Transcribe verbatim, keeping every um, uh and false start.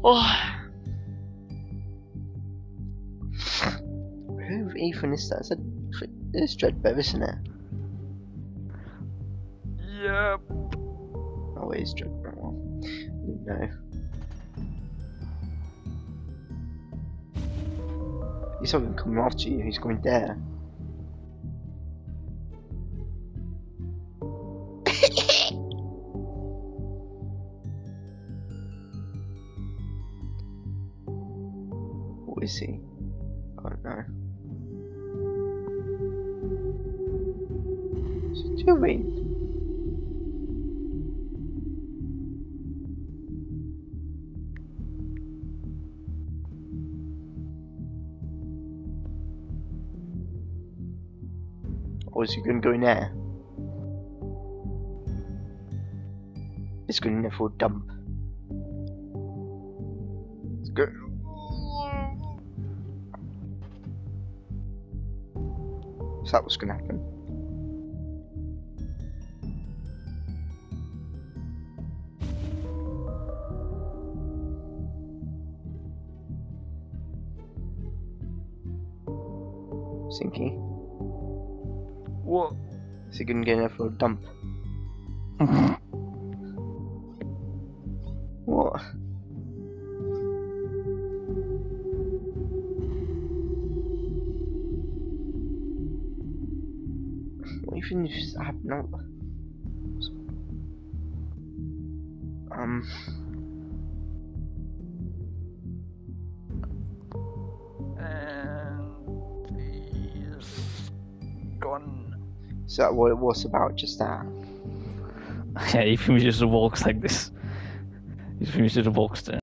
Oh. Who even is that? It's, a, it's Dreadbear, isn't it? Yep. Oh, it is Dreadbear. Well, no. He's not even coming after you, he's going there. What is he? I don't know. What's he doing? Or is he going to go in there? He's going in there for a dump. Let's go. So that was going to happen. Sinky. What? Is he going to get in there for a dump? What? What even just happened? Um. And he's gone. Is that what it was about just that? Yeah, he finishes the walks like this. He finishes the walks there.